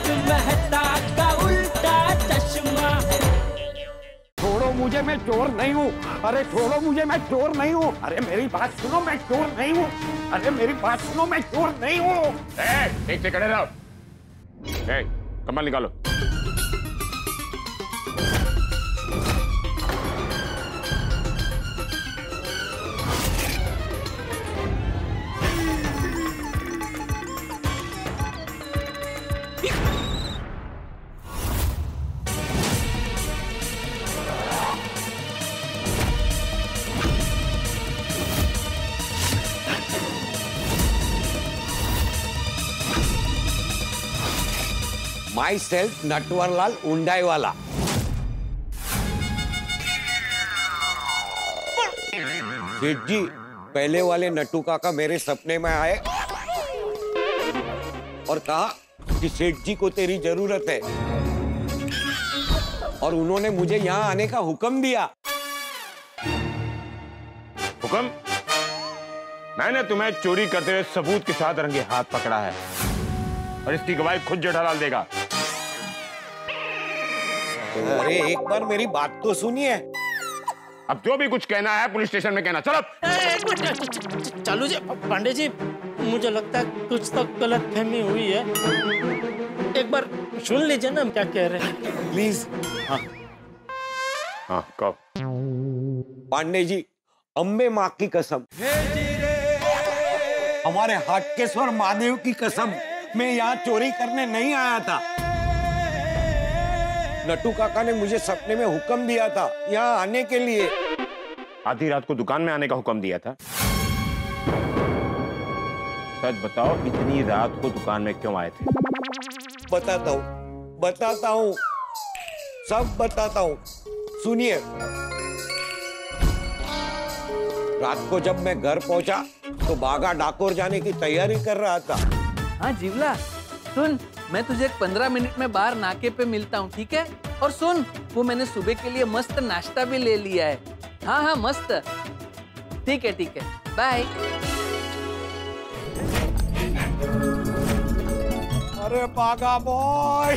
तारक मेहता का उल्टा चश्मा। छोड़ो मुझे, मैं चोर नहीं हूँ। अरे छोड़ो मुझे, मैं चोर नहीं हूँ। अरे मेरी बात सुनो, मैं चोर नहीं हूँ। अरे मेरी बात सुनो, मैं चोर नहीं हूँ। एक से खड़े रहो। कम्बल निकालो। माई सेल्फ नटवरलाल उंडाई वाला। सेठ जी, पहले वाले नट्टू काका मेरे सपने में आए और कहा कि सेठ जी को तेरी जरूरत है, और उन्होंने मुझे यहाँ आने का हुक्म दिया। हुक्म? मैंने तुम्हें चोरी करते हुए सबूत के साथ रंगे हाथ पकड़ा है और इसकी गवाही खुद जेठालाल देगा। अरे एक बार मेरी बात तो सुनिए। अब जो भी कुछ कहना है पुलिस स्टेशन में कहना। चलो। चालू जी, पांडे जी, मुझे लगता है कुछ तो गलत फहमी हुई है। एक बार सुन लीजिए ना क्या कह रहे हैं, प्लीज। हाँ कहो। पांडे जी, अम्बे माँ की कसम, हमारे हाटकेश्वर महादेव की कसम, मैं यहाँ चोरी करने नहीं आया था। नट्टू काका ने मुझे सपने में हुक्म दिया था यहाँ आने के लिए। आधी रात को दुकान में आने का हुक्म दिया था? सच बताओ, इतनी रात को दुकान में क्यों आए थे? बताता हूँ, सब बताता हूँ। सुनिए। रात को जब मैं घर पहुंचा तो बागा डाकोर जाने की तैयारी कर रहा था। हाँ जीवला, सुन, मैं तुझे 15 मिनट में बाहर नाके पे मिलता हूँ, ठीक है? और सुन, वो मैंने सुबह के लिए मस्त नाश्ता भी ले लिया है। हाँ मस्त। ठीक है, बाय। अरे बागा बॉय,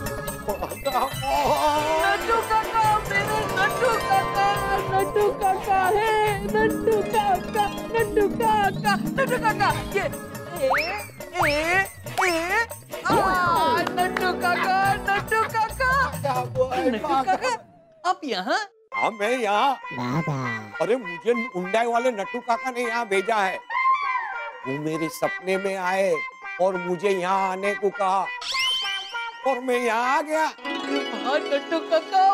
नट्टू काका, मेरे नट्टू काका है, नट्टू काका, ये नट्टू काका, आप यहाँ? हाँ मैं यहाँ। अरे मुझे उंडाई वाले नट्टू काका ने यहाँ भेजा है। वो मेरे सपने में आए और मुझे यहाँ आने को कहा और मैं यहाँ आ गया। नट्टू काका,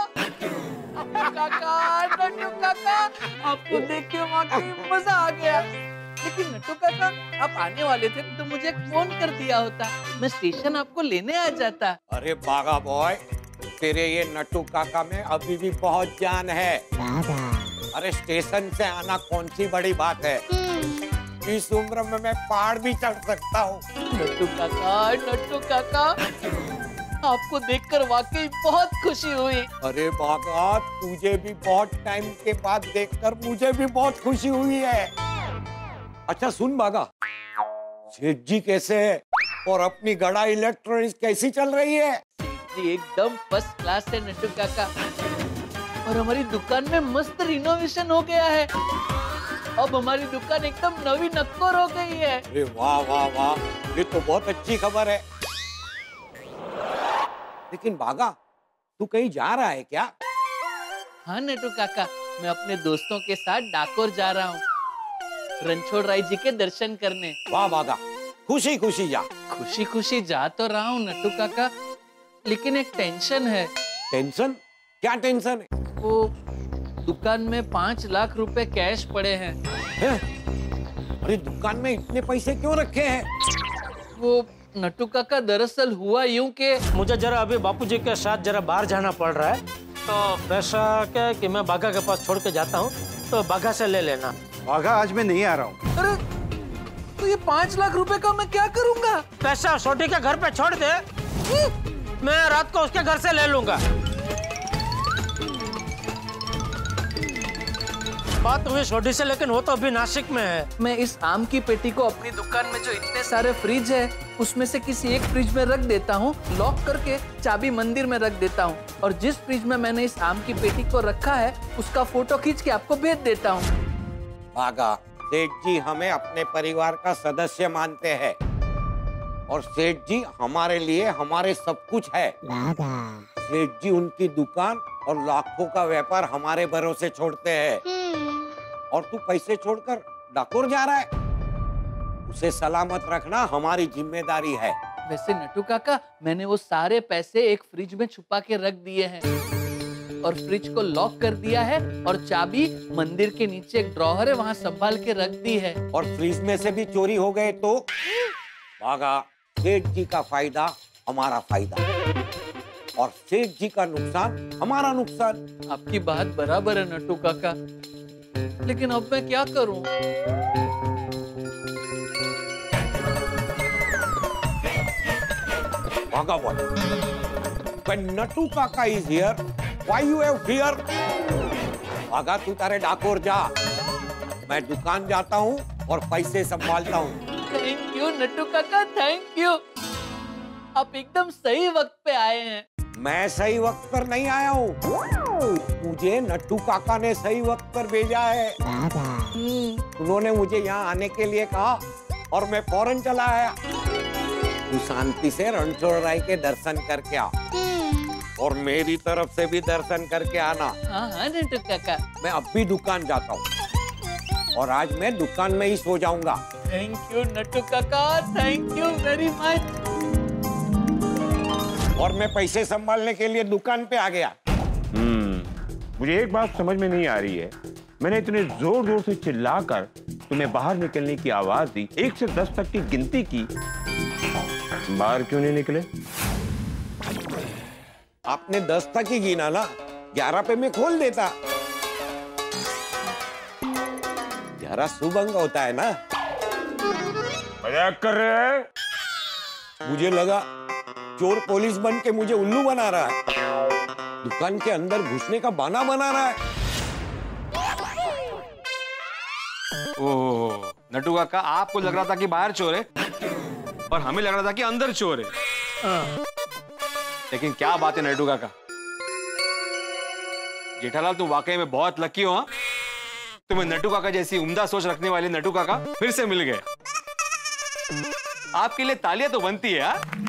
नट्टू काका, आपको देख के वाकई मजा आ गया। लेकिन नट्टू काका, आप आने वाले थे तो मुझे एक फोन कर दिया होता, मैं स्टेशन आपको लेने आ जाता। अरे बागा बॉय, तेरे ये नट्टू काका में अभी भी बहुत जान है। अरे स्टेशन से आना कौन सी बड़ी बात है। इस उम्र में मैं पहाड़ भी चढ़ सकता हूँ। नट्टू काका, आपको देखकर वाकई बहुत खुशी हुई। अरे बागा, तुझे भी बहुत टाइम के बाद देखकर मुझे भी बहुत खुशी हुई है। अच्छा सुन बागा, सेठ जी कैसे है और अपनी गड़ा इलेक्ट्रॉनिक्स कैसी चल रही है? जी एकदम फर्स्ट क्लास है नट्टू काका, और हमारी दुकान में मस्त रिनोवेशन हो गया है। अब हमारी दुकान एकदम नवी नक्कोर हो गई है। अरे वाह वाह वाह, ये तो बहुत अच्छी खबर है। लेकिन बागा, तू कहीं जा रहा है क्या? हाँ नट्टू काका, मैं अपने दोस्तों के साथ डाकोर जा रहा हूँ, रणछोड़ राय जी के दर्शन करने। वाह बागा, खुशी खुशी जा। खुशी खुशी जा तो रहा हूँ नट्टू काका, लेकिन एक टेंशन है। टेंशन? क्या टेंशन है? वो दुकान में 5 लाख रुपए कैश पड़े हैं। अरे दुकान में इतने पैसे क्यों रखे हैं? वो नट्टू काका, दरअसल हुआ यूं कि मुझे जरा अभी बापूजी के साथ जरा बाहर जाना पड़ रहा है, तो पैसा क्या है कि मैं बाघा के पास छोड़ के जाता हूँ, तो बाघा से ले लेना। बाघा, आज मैं नहीं आ रहा हूँ। अरे तो ये 5 लाख रुपए का मैं क्या करूँगा? पैसा छोटी के घर पे छोड़ दे, मैं रात को उसके घर से ले लूंगा। बात हुई छोटी से, लेकिन वो तो अभी नासिक में है। मैं इस आम की पेटी को अपनी दुकान में जो इतने सारे फ्रिज है उसमें से किसी एक फ्रिज में रख देता हूँ, लॉक करके चाबी मंदिर में रख देता हूँ, और जिस फ्रिज में मैंने इस आम की पेटी को रखा है उसका फोटो खींच के आपको भेज देता हूँ। भागा, सेठ जी हमें अपने परिवार का सदस्य मानते हैं और सेठ जी हमारे लिए हमारे सब कुछ है। सेठ जी उनकी दुकान और लाखों का व्यापार हमारे भरोसे छोड़ते हैं, और तू पैसे छोड़कर डाकोर जा रहा है। उसे सलामत रखना हमारी जिम्मेदारी है। वैसे नट्टू काका, मैंने वो सारे पैसे एक फ्रिज में छुपा के रख दिए हैं और फ्रिज को लॉक कर दिया है, और चाबी मंदिर के नीचे एक ड्रॉअर है वहाँ संभाल के रख दी है। और फ्रिज में से भी चोरी हो गए तो भागा, सेठ जी का फायदा हमारा फायदा और सेठ जी का नुकसान हमारा नुकसान। आपकी बात बराबर है नट्टू काका, लेकिन अब मैं क्या करूं? भागा बोल। When Nattu Kaka is here, why you have fear? भागा, तू तारे डाकोर जा, मैं दुकान जाता हूँ और पैसे संभालता हूँ। थैंक यू नट्टू काका, थैंक यू। आप एकदम सही वक्त पे आए हैं। मैं सही वक्त पर नहीं आया हूँ, मुझे नट्टू काका ने सही वक्त पर भेजा है। उन्होंने मुझे यहाँ आने के लिए कहा और मैं फौरन चला आया। तू शांति से रणछोड़ राय के दर्शन करके आ और मेरी तरफ से भी दर्शन करके आना। हाँ नट्टू काका। मैं अब भी दुकान जाता हूँ और आज मैं दुकान में ही सो जाऊंगा। थैंक यू नट्टू काका, थैंक यू वेरी मच। और मैं पैसे संभालने के लिए दुकान पे आ गया। मुझे एक बात समझ में नहीं आ रही है, मैंने इतने जोर जोर से चिल्लाकर तुम्हें बाहर निकलने की आवाज दी, 1 से 10 तक की गिनती की, बाहर क्यों नहीं निकले? आपने 10 तक ही गिना ना, 11 पे मैं खोल देता। 11 शुभ अंक होता है ना। मजाक कर रहे हैं? मुझे लगा चोर पुलिस बन के मुझे उल्लू बना रहा है, दुकान के अंदर घुसने का बहाना बना रहा है। ओह नट्टू काका, आपको लग रहा था कि बाहर चोर है और हमें लग रहा था कि अंदर चोर है। लेकिन क्या बात है नट्टू काका, जेठालाल तुम वाकई में बहुत लकी हो। हाँ, तुम्हें नट्टू काका जैसी उम्दा सोच रखने वाले नट्टू काका फिर से मिल गए। आपके लिए तालियां तो बनती है। हाँ?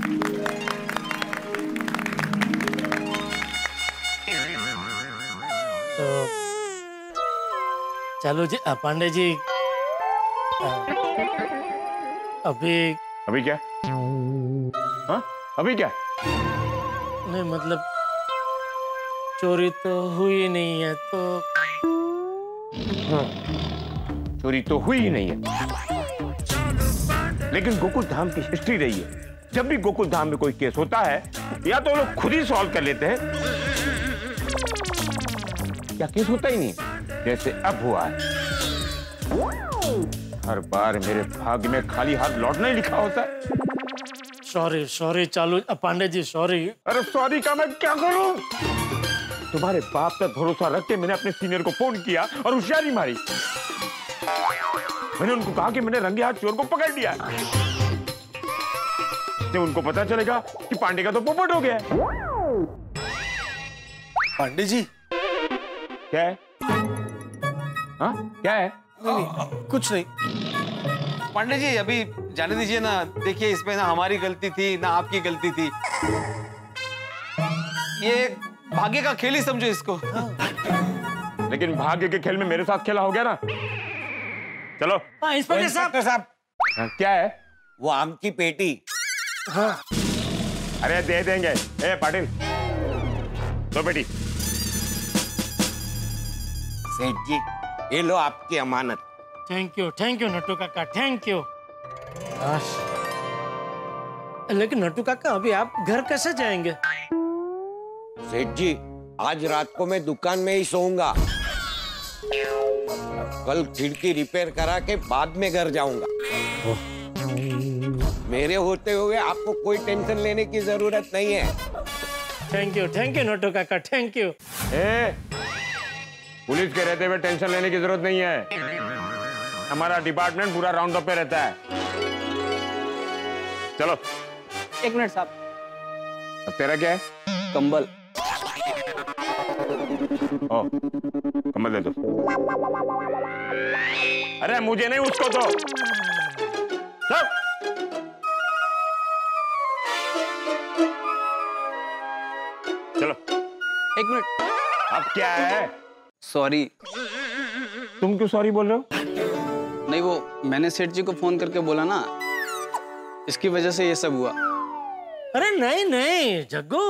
तो चलो जी पांडे जी, अभी क्या? हाँ? अभी क्या? नहीं मतलब चोरी तो हुई नहीं है तो। चोरी तो हुई ही नहीं है, लेकिन गोकुल धाम की हिस्ट्री रही है, जब भी गोकुल धाम में कोई केस होता है या तो लोग खुद ही सॉल्व कर लेते हैं या केस होता ही नहीं, जैसे अब हुआ है। हर बार मेरे भाग्य में खाली हाथ लौटना ही लिखा होता है। Sorry sorry Chalu Pandey ji, sorry. अरे सॉरी का मैं क्या करूं? तुम्हारे बाप पर भरोसा रख के मैंने अपने सीनियर को फोन किया और होशियारी मारी। मैंने उनको कहा कि मैंने रंगे हाथ चोर को पकड़ लिया। जब उनको पता चलेगा कि पांडे का तो पोपट हो गया। पांडे जी क्या है? हाँ क्या है? नहीं, कुछ नहीं। पांडे जी अभी जाने दीजिए ना। देखिए इसमें ना हमारी गलती थी ना आपकी गलती थी, ये भाग्य का खेल ही समझो इसको। लेकिन भाग्य के खेल में मेरे साथ खेला हो गया ना। चलो। हाँ इंस्पेक्टर साहब। हाँ, क्या है? वो आम की पेटी। हाँ अरे दे देंगे। ए पाटिल तो बेटी। सेठ जी ये लो आपकी अमानत। थैंक यू नट्टू काका, थैंक यू। लेकिन नट्टू काका अभी आप घर कैसे जाएंगे? सेठ जी आज रात को मैं दुकान में ही सोऊंगा, कल खिड़की रिपेयर करा के बाद में घर जाऊंगा। मेरे होते हुए आपको कोई टेंशन लेने की जरूरत नहीं है। थैंक यू नट्टू काका, थैंक यू। पुलिस के रहते हुए टेंशन लेने की जरूरत नहीं है। हमारा डिपार्टमेंट पूरा राउंड अप पे रहता है। चलो। 1 मिनट साहब। अब तेरा क्या है? कंबल। ओ, कंबल दे दो। अरे मुझे नहीं, उसको दो। चलो। 1 मिनट। अब क्या है? सॉरी। तुम क्यों सॉरी बोल रहे हो? नहीं, वो मैंने सेठ जी को फोन करके बोला ना, इसकी वजह से ये सब हुआ। अरे नहीं नहीं जग्गू,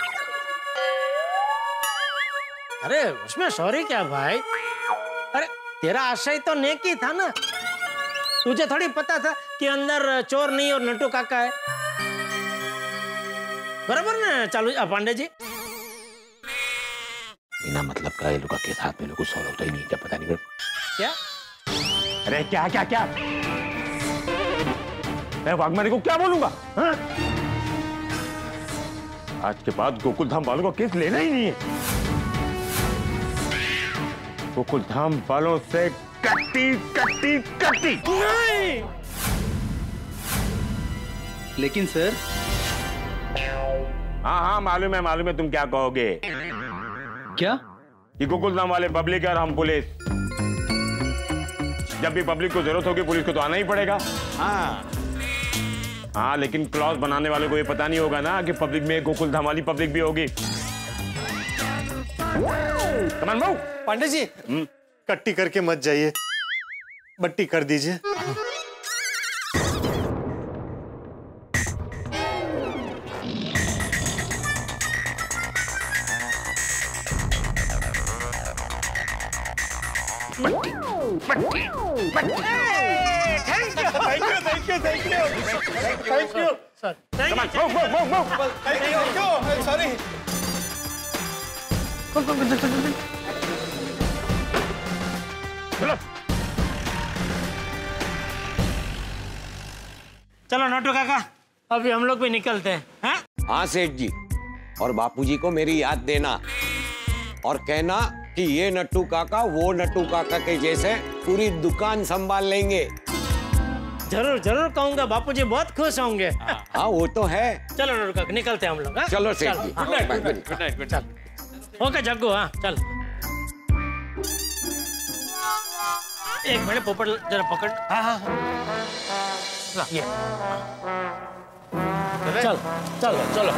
अरे उसमें सॉरी क्या भाई? अरे तेरा आशय तो नेकी था ना, तुझे थोड़ी पता था कि अंदर चोर नहीं और नट्टू काका है। बराबर ना चालू पांडे जी? बिना मतलब का ये लोग के साथ में कुछ सॉल्व होता ही नहीं, क्या पता नहीं क्या? अरे क्या क्या क्या? मैं वाघमारी को क्या बोलूंगा? हाँ? आज के बाद गोकुल धाम वालों का केस लेना ही नहीं है। गोकुल धाम वालों से कट्टी कट्टी कट्टी। नहीं। लेकिन सर। हाँ हाँ मालूम है तुम क्या कहोगे। क्या? कि गोकुल धाम वाले पब्लिक है और हम पुलिस। जब भी पब्लिक को जरूरत होगी पुलिस को तो आना ही पड़ेगा। हाँ लेकिन क्लॉज बनाने वाले को ये पता नहीं होगा ना कि पब्लिक में गोकुल धाम वाली पब्लिक भी होगी। कमान भाऊ। पांडे जी कट्टी करके मत जाइए, बट्टी कर दीजिए। Thank you sir. सॉरी। चलो नट्टू काका, अभी हम लोग भी निकलते हैं। हाँ? हाँ सेठ जी, और बापूजी को मेरी याद देना और कहना कि ये नट्टू काका वो नट्टू काका के जैसे पूरी दुकान संभाल लेंगे। जरूर जरूर कहूंगा, बापूजी बहुत खुश होंगे। हाँ वो तो है। चलो नट्टू काका निकलते हैं हम लोग। हाँ? चलो सेठ जी। Good night. चल ओके जग्गू। हाँ चल। एक मिनट पोपट जरा पकड़। हाँ ये चल चलो चलो।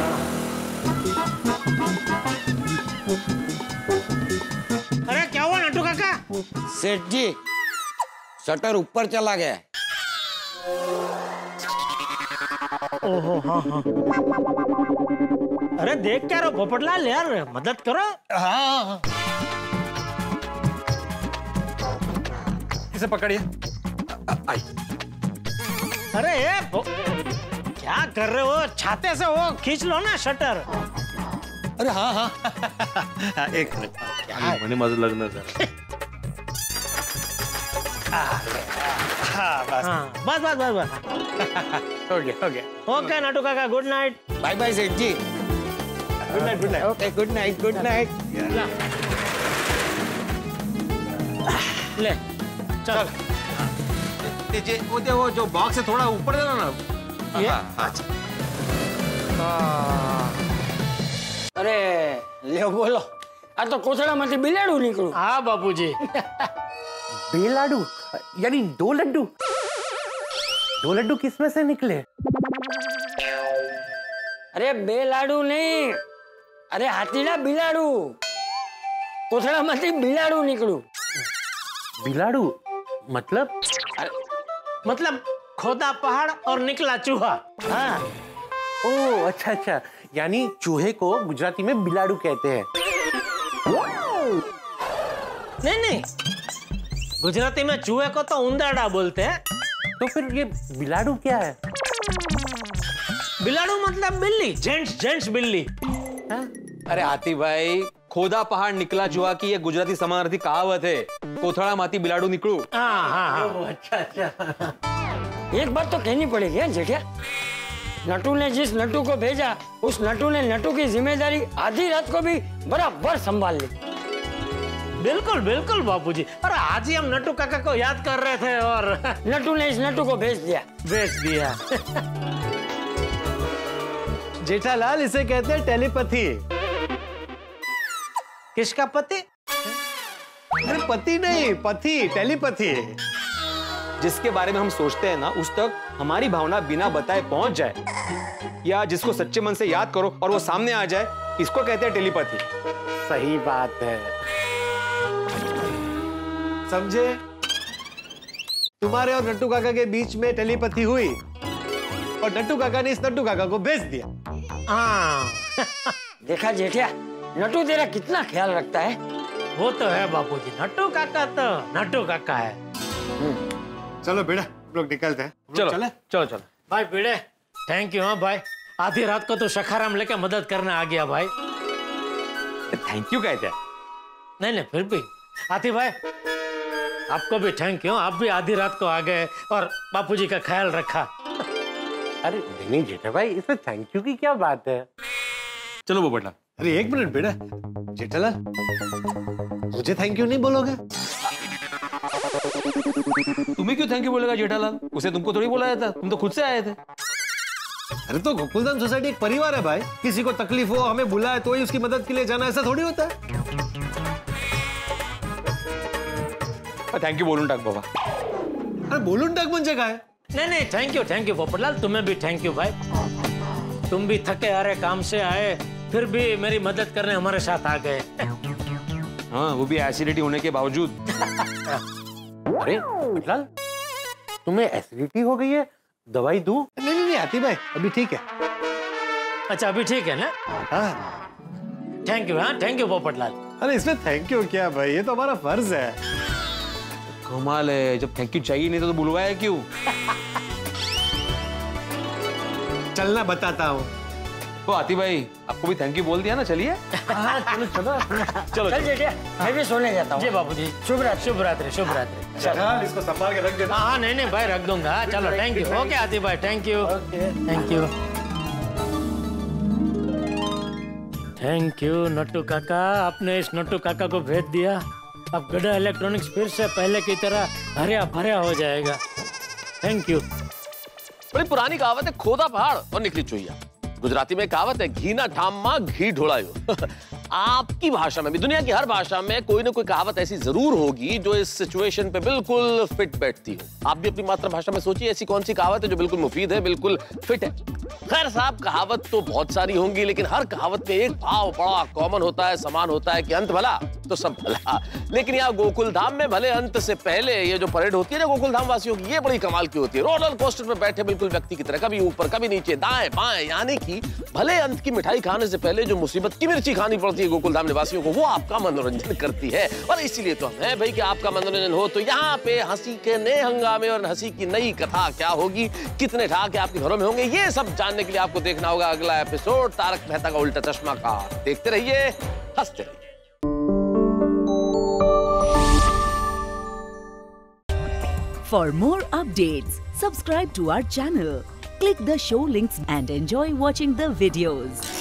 अरे क्या हुआ नट्टू काका? सेठ जी शटर ऊपर चला गया। ओहो हाँ हाँ। अरे देख क्या रहो पोपटलाल, यार मदद करो। हाँ इसे पकड़िए। अरे क्या कर रहे हो? छाते से वो खींच लो ना शटर। अरे हाँ हाँ एक मिनट मैंने मजा लगना सर। हाँ बस हाँ बस बस बस बस हो गया। ओके नट्टू काका good night. Bye bye Seth ji. Good night. Okay good night. ले चल। वो जो बॉक्स है थोड़ा ऊपर देना ना। ये અરે લ્યો બોલો, આ તો કોથળામાંથી બિલાડું નીકળ્યું। हाँ बापूजी। बेलाडू यानी 2 लड्डू। 2 लड्डू किसमें से निकले? અરે બેલાડું નહીં, અરે હાથીડા બિલાડું, કોથળામાંથી બિલાડું નીકળ્યું। बिलाडू मतलब? मतलब खोदा पहाड़ और निकला चूहा। हाँ ओह अच्छा, यानी चूहे को गुजराती में बिलाडू कहते हैं। नहीं गुजराती में चूहे को तो उंदरडा बोलते हैं। तो फिर ये बिलाडू क्या है? बिलाडू मतलब बिल्ली, जेंट्स बिल्ली। अरे हाथी भाई, खोदा पहाड़ निकला चूहा की ये गुजराती समानार्थी कहावत है। कोथड़ा माती बिलाडू निकलू। हाँ अच्छा। एक बात तो कहनी पड़ेगी है जेठिया, नट्टू ने जिस नट्टू को भेजा उस नट्टू ने नट्टू की जिम्मेदारी आधी रात को भी बराबर संभाल ली। बिल्कुल बिल्कुल बापूजी। अरे आज ही हम नट्टू काका को याद कर रहे थे और नट्टू ने इस नट्टू को भेज दिया। जेठालाल, इसे कहते हैं टेलीपैथी। किसका पति? अरे पति नहीं, पति, टेलीपैथी। जिसके बारे में हम सोचते हैं ना, उस तक हमारी भावना बिना बताए पहुंच जाए, या जिसको सच्चे मन से याद करो और वो सामने आ जाए, इसको कहते हैं टेलीपैथी। सही बात है। समझे? तुम्हारे और नट्टू काका के बीच में टेलीपैथी हुई और नट्टू काका ने इस नट्टू काका को भेज दिया। हाँ देखा जेठिया, नट्टू तेरा कितना ख्याल रखता है। वो तो है बापूजी, नट्टू काका तो नट्टू काका है। चलो बेटा, लोग निकलते हैं। चलो चले? चलो चलो। भाई भिड़े, थैंक यू। हाँ भाई, आधी रात को तो सखाराम लेके मदद करने आ गया भाई। थैंक यू कहते हैं। नहीं फिर भी आती भाई, आपको भी थैंक यू। आप भी आधी रात को आ गए और बापूजी का ख्याल रखा। अरे नहीं जेठा भाई, इसमें थैंक यू की क्या बात है। चलो वो बेटा। अरे एक मिनट बेटा, जेठालाल मुझे थैंक यू नहीं बोलोगे? तुम्हें क्यों थैंक यू बोलेगा जेठालाल? उसे तुमको थोड़ी बोला था, तुम तो खुद से आए थे। अरे तो गोकुलधाम सोसाइटी एक परिवार है भाई, किसी को तकलीफ हो हमें बुलाए तो ही उसकी मदद के लिए जाना, ऐसा थोड़ी होता है। थैंक यू बोलूं टाक बाबा। अरे बोलूं टाक म्हणजे काय? नहीं थैंक यू पोपटलाल, तुम्हें भी थैंक यू भाई। तुम भी थके हारे काम से आए, फिर भी मेरी मदद करने हमारे साथ आ गए। हाँ, वो भी एसिडिटी होने के बावजूद। अरे पोपटलाल, तुम्हें एसिडिटी हो गई है, दवाई दूं? नहीं आती भाई, अभी ठीक है। अच्छा अभी ठीक है ना? हाँ थैंक यू। हाँ थैंक यू पोपटलाल। अरे इसमें थैंक यू क्या भाई, ये तो हमारा फर्ज है। कमाल है, जब थैंक यू चाहिए नहीं तो बुलवाया क्यों? चलना बताता हूँ। तो आती भाई, आपको भी थैंक यू बोल दिया ना, चलिए। चल जेठिया, मैं भी सोने जाता हूँ। जी बापूजी, शुभ रात्रि। चल इसको संभाल के रख देना। हाँ नहीं भाई, रख दूंगा। चलो थैंक यू। ओके आती भाई, thank you. Thank you Nattu Kaka, आपने इस नट्टू काका को भेज दिया। अब गड्ढा इलेक्ट्रॉनिक्स फिर से पहले की तरह हरिया भरिया हो जाएगा। Thank you. बड़ी पुरानी कहावत है, खोदा पहाड़ और निकली चुहिया। गुजराती में कहावत है, घी ना ठाम घी ढोलायो। आपकी भाषा में भी, दुनिया की हर भाषा में कोई ना कोई कहावत ऐसी जरूर होगी जो इस सिचुएशन पे बिल्कुल फिट बैठती हो। आप भी अपनी मातृभाषा में सोचिए, ऐसी कौन सी कहावत है जो बिल्कुल मुफीद है, बिल्कुल फिट है। खैर साहब, कहावत तो बहुत सारी होंगी, लेकिन हर कहावत में एक भाव बड़ा कॉमन होता है, समान होता है कि अंत भला तो सब भला। लेकिन यहाँ गोकुल धाम में भले अंत से पहले ये जो परेड होती है ना गोकुल धाम वासियों की, ये बड़ी कमाल की होती है। रोलर कोस्टर में बैठे बिल्कुल व्यक्ति की तरह, कभी ऊपर कभी नीचे, दाएं बाएं, यानी कि भले अंत की मिठाई खाने से पहले जो मुसीबत की मिर्ची खानी पड़ती है गोकुल धाम निवासियों को, वो आपका मनोरंजन करती है। और इसीलिए तो हम हैं भाई कि आपका मनोरंजन हो। तो यहाँ पे हंसी के नए हंगामे और हंसी की नई कथा क्या होगी, कितने ठहाके आपके घरों में होंगे, ये सब जानने के लिए आपको देखना होगा अगला एपिसोड तारक मेहता का उल्टा चश्मा का। देखते रहिए, हंसते रहिए। For more updates, subscribe to our channel, click the show links and enjoy watching the videos.